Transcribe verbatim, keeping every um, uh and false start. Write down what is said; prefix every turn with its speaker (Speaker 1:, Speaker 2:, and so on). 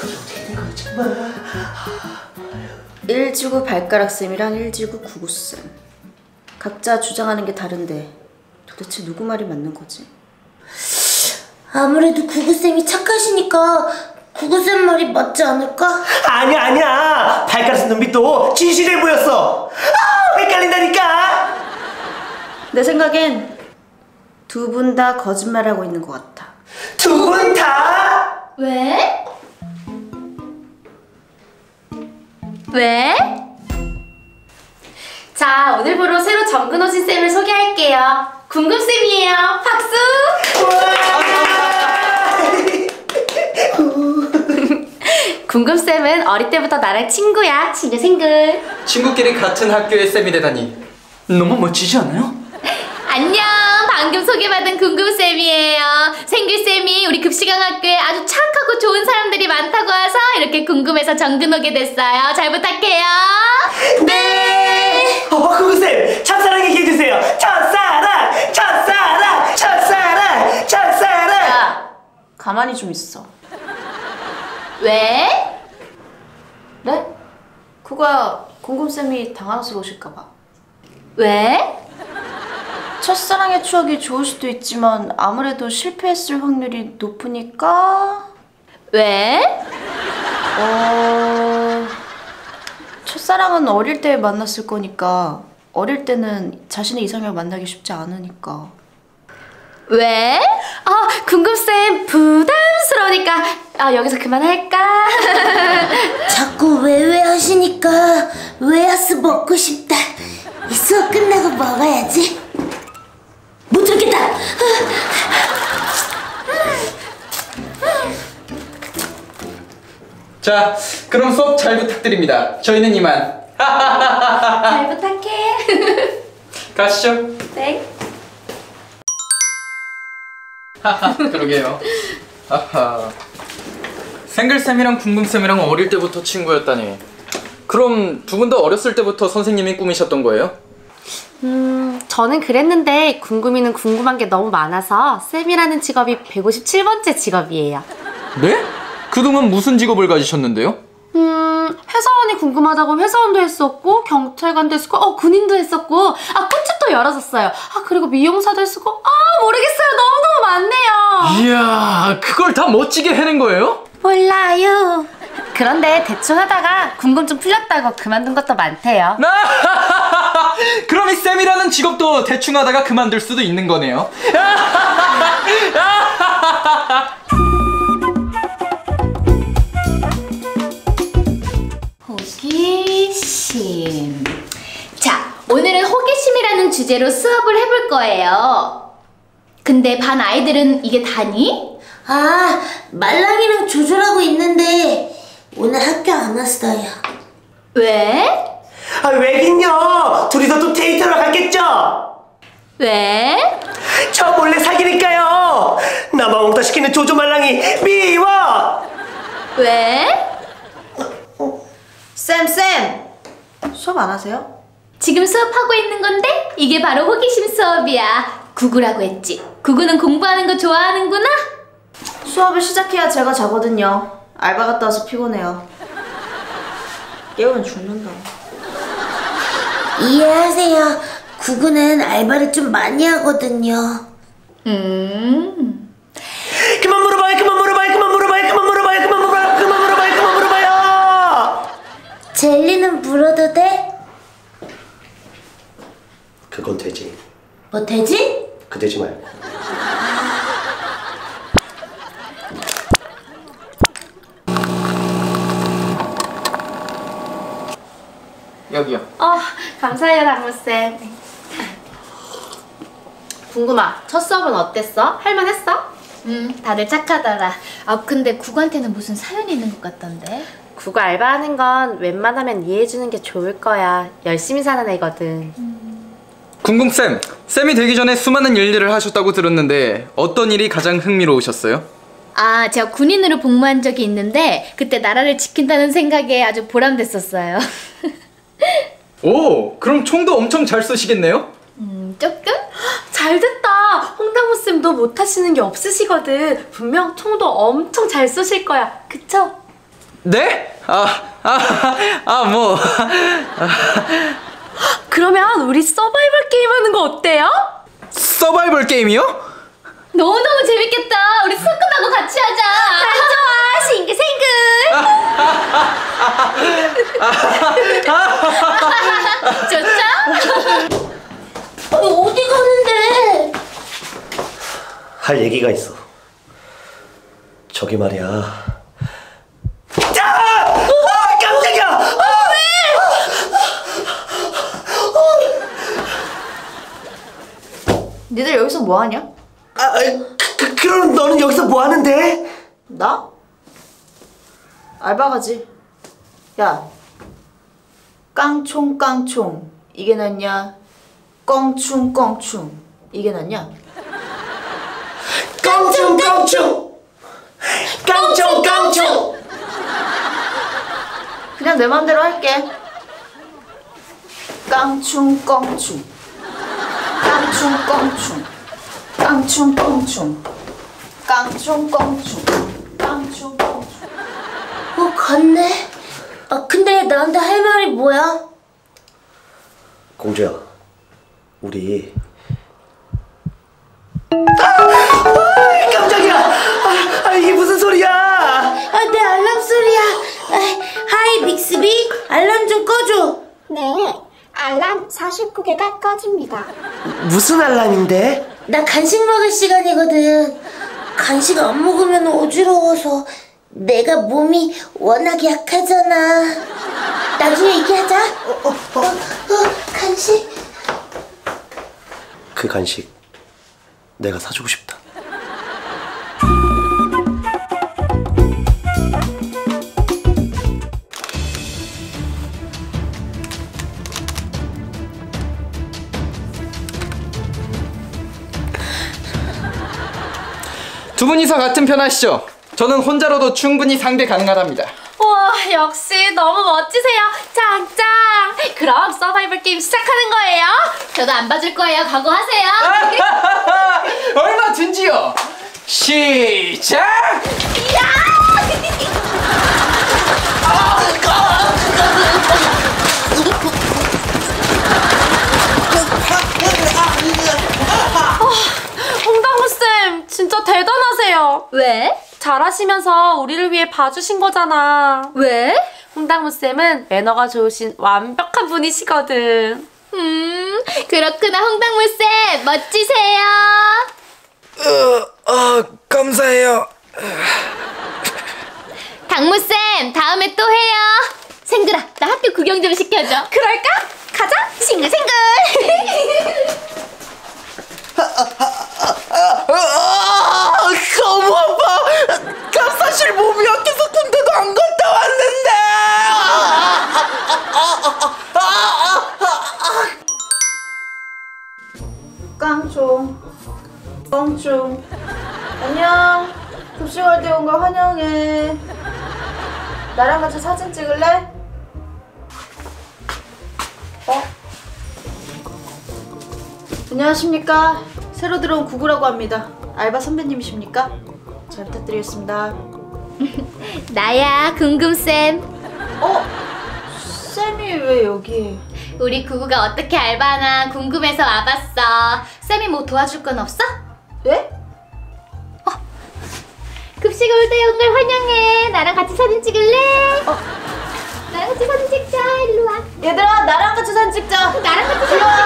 Speaker 1: 일지구 발가락쌤이랑 일지구 구구쌤 각자 주장하는 게 다른데 도대체 누구 말이 맞는 거지?
Speaker 2: 아무래도 구구쌤이 착하시니까 구구쌤 말이 맞지 않을까?
Speaker 3: 아니야 아니야 발가락쌤 눈빛도 진실해 보였어. 아 헷갈린다니까.
Speaker 1: 내 생각엔 두 분 다 거짓말하고 있는 것 같아.
Speaker 3: 두 분 다?
Speaker 2: 왜? 왜? 자, 오늘부로 새로 정근 오신 쌤을 소개할게요. 궁금쌤이에요. 박수! 궁금쌤은 어릴 때부터 나랑 친구야. 싱글싱글.
Speaker 4: 친구끼리 같은 학교의 쌤이 되다니 너무 멋지지 않아요?
Speaker 2: 안녕, 방금 소개받은 궁금쌤이에요. 생글쌤이 우리 급식왕학교에 아주 착하고 좋은 사람들이 많다고 해서 이렇게 궁금해서 정근 오게 됐어요. 잘 부탁해요.
Speaker 3: 네. 어 구구쌤 첫사랑 얘기해주세요. 첫사랑 첫사랑 첫사랑 첫사랑.
Speaker 1: 야 가만히 좀 있어.
Speaker 2: 왜?
Speaker 1: 네? 그거야 궁금쌤이 당황스러우실까봐.
Speaker 2: 왜?
Speaker 1: 첫사랑의 추억이 좋을 수도 있지만 아무래도 실패했을 확률이 높으니까.
Speaker 2: 왜?
Speaker 1: 어... 첫사랑은 어릴 때 만났을 거니까 어릴 때는 자신의 이상형을 만나기 쉽지 않으니까.
Speaker 2: 왜? 아, 궁금쌤 부담스러우니까 아, 여기서 그만할까?
Speaker 5: 자꾸 왜왜 하시니까 웨하스 먹고 싶다. 이 수업 끝나고 먹어야지. 못 참겠다.
Speaker 4: 자, 그럼 수업 잘 부탁드립니다. 저희는 이만.
Speaker 2: 잘 부탁해.
Speaker 4: 가시죠.
Speaker 2: 네.
Speaker 4: 그러게요. 아하. 생글쌤이랑 궁금쌤이랑 어릴 때부터 친구였다니. 그럼 두 분 다 어렸을 때부터 선생님이 꿈이셨던 거예요?
Speaker 2: 음, 저는 그랬는데 궁금이는 궁금한 게 너무 많아서 쌤이라는 직업이 백오십칠 번째 직업이에요.
Speaker 4: 네? 그동안 무슨 직업을 가지셨는데요?
Speaker 2: 음, 회사원이 궁금하다고 회사원도 했었고 경찰관도 했었고 어 군인도 했었고 아 꽃집도 열었었어요. 아 그리고 미용사도 했었고 아 모르겠어요. 너무너무 많네요.
Speaker 4: 이야, 그걸 다 멋지게 해낸 거예요?
Speaker 2: 몰라요. 그런데 대충 하다가 궁금증 풀렸다고 그만둔 것도 많대요.
Speaker 4: 그럼 이 쌤이라는 직업도 대충 하다가 그만둘 수도 있는 거네요.
Speaker 2: 호기심. 자, 오늘은 호기심이라는 주제로 수업을 해볼 거예요. 근데 반 아이들은 이게 다니?
Speaker 5: 아, 말랑이랑 조절하고 있는데 오늘 학교 안 왔어요.
Speaker 2: 왜?
Speaker 3: 아 왜긴요. 둘이서 또 데이트하러 갔겠죠.
Speaker 2: 왜?
Speaker 3: 저 몰래 사귀니까요. 나만 왕따 시키는 조조말랑이 미워.
Speaker 2: 왜?
Speaker 1: 쌤, 쌤! 수업 안 하세요?
Speaker 2: 지금 수업하고 있는 건데 이게 바로 호기심 수업이야. 구구라고 했지. 구구는 공부하는 거 좋아하는구나?
Speaker 1: 수업을 시작해야 제가 자거든요. 알바 갔다 와서 피곤해요. 깨우면 죽는다.
Speaker 5: 이해하세요. 구구는 알바를 좀 많이 하거든요.
Speaker 2: 음.
Speaker 3: 그만 물어봐요. 그만 물어봐요. 그만 물어봐요. 그만 물어봐요. 그만 물어봐요. 그만 물어봐요. 그만 물어봐요.
Speaker 5: 젤리는 물어도 돼?
Speaker 3: 그건 되지.
Speaker 5: 뭐 되지?
Speaker 3: 그 되지 말고.
Speaker 4: 여기요.
Speaker 2: 어, 감사해요, 당무쌤. 궁금아, 첫 수업은 어땠어? 할만했어? 응, 다들 착하더라. 아, 근데 구구한테는 무슨 사연이 있는 것 같던데? 구구 알바하는 건 웬만하면 이해해주는 게 좋을 거야. 열심히 사는 애거든. 음.
Speaker 4: 궁금쌤, 쌤이 되기 전에 수많은 일들을 하셨다고 들었는데 어떤 일이 가장 흥미로우셨어요?
Speaker 2: 아, 제가 군인으로 복무한 적이 있는데 그때 나라를 지킨다는 생각에 아주 보람됐었어요.
Speaker 4: 오, 그럼 총도 엄청 잘 쏘시겠네요?
Speaker 2: 음, 조금?
Speaker 6: 잘됐다. 홍당무쌤 도 못하시는 게 없으시거든. 분명 총도 엄청 잘 쏘실 거야. 그쵸?
Speaker 4: 네? 아, 아, 아, 뭐.
Speaker 6: 그러면 우리 서바이벌 게임 하는 거 어때요?
Speaker 4: 서바이벌 게임이요?
Speaker 2: 너무너무 재밌겠다. 우리 수업 끝나고 같이 하자. 잘 좋아. 싱글싱글. 좋죠?
Speaker 5: 아니, 어디 가는데?
Speaker 3: 할 얘기가 있어. 저기 말이야. 야! 아, 깜짝이야! 아!
Speaker 1: 니들 여기서 뭐 하냐?
Speaker 3: 아, 그, 그, 그럼 너는 여기서 뭐 하는데?
Speaker 1: 나? 알바 가지. 야, 깡총 깡총 이게 낫냐? 껑충 껑충 이게 낫냐?
Speaker 3: 깡총 깡총! 깡총 깡총!
Speaker 1: 그냥 내 맘대로 할게. 깡충 껑충 깡충 껑충 깡충 껑충 깡충 껑충 깡충 껑충.
Speaker 5: 어, 갔네. 아, 근데 나한테 할 말이 뭐야?
Speaker 3: 공주야, 우리 아! 아, 깜짝이야! 아, 아, 이게 무슨 소리야?
Speaker 5: 아, 내 알람 소리야. 아, 하이, 빅스비. 알람 좀 꺼줘.
Speaker 7: 네, 알람 사십구 개가 꺼집니다.
Speaker 3: 무슨 알람인데?
Speaker 5: 나 간식 먹을 시간이거든. 간식 안 먹으면 어지러워서. 내가 몸이 워낙 약하잖아. 나중에 얘기하자. 어, 어, 어, 어, 간식.
Speaker 3: 그 간식 내가 사주고 싶다.
Speaker 4: 두 분이서 같은 편 하시죠. 저는 혼자로도 충분히 상대 가능하답니다.
Speaker 6: 와, 역시 너무 멋지세요. 짱짱. 그럼 서바이벌 게임 시작하는 거예요.
Speaker 2: 저도 안 봐줄 거예요. 각오하세요.
Speaker 4: 얼마든지요. 시작!
Speaker 6: 홍당무쌤, 진짜 대단하세요.
Speaker 2: 왜?
Speaker 6: 잘하시면서 우리를 위해 봐주신 거잖아.
Speaker 2: 왜?
Speaker 6: 홍당무쌤은 매너가 좋으신 완벽한 분이시거든.
Speaker 2: 음, 그렇구나. 홍당무쌤 멋지세요.
Speaker 4: 어, 아, 감사해요.
Speaker 2: 당무쌤 다음에 또 해요. 생글아, 나 학교 구경 좀 시켜줘.
Speaker 6: 그럴까? 가자. 싱글싱글.
Speaker 3: 아, 너무 아파. 나 사실 몸이 약해서 군대도 안 갔다 왔는데.
Speaker 1: 깡총 껑충. 안녕. 급식할 때 온 걸 환영해. 나랑 같이 사진 찍을래? 어? 안녕하십니까. 새로 들어온 구구라고 합니다. 알바 선배님이십니까? 잘 부탁드리겠습니다.
Speaker 2: 나야, 궁금쌤.
Speaker 1: 어? 쌤이 왜 여기에?
Speaker 2: 우리 구구가 어떻게 알바하나 궁금해서 와봤어. 쌤이 뭐 도와줄 건 없어?
Speaker 1: 예?
Speaker 2: 급식 올 때 온 걸 환영해. 나랑 같이 사진 찍을래? 어. 나랑 같이 사진 찍자. 일로 와.
Speaker 1: 얘들아, 나랑 같이 사진 찍자.
Speaker 2: 나랑 같이 사진
Speaker 1: 일로 와.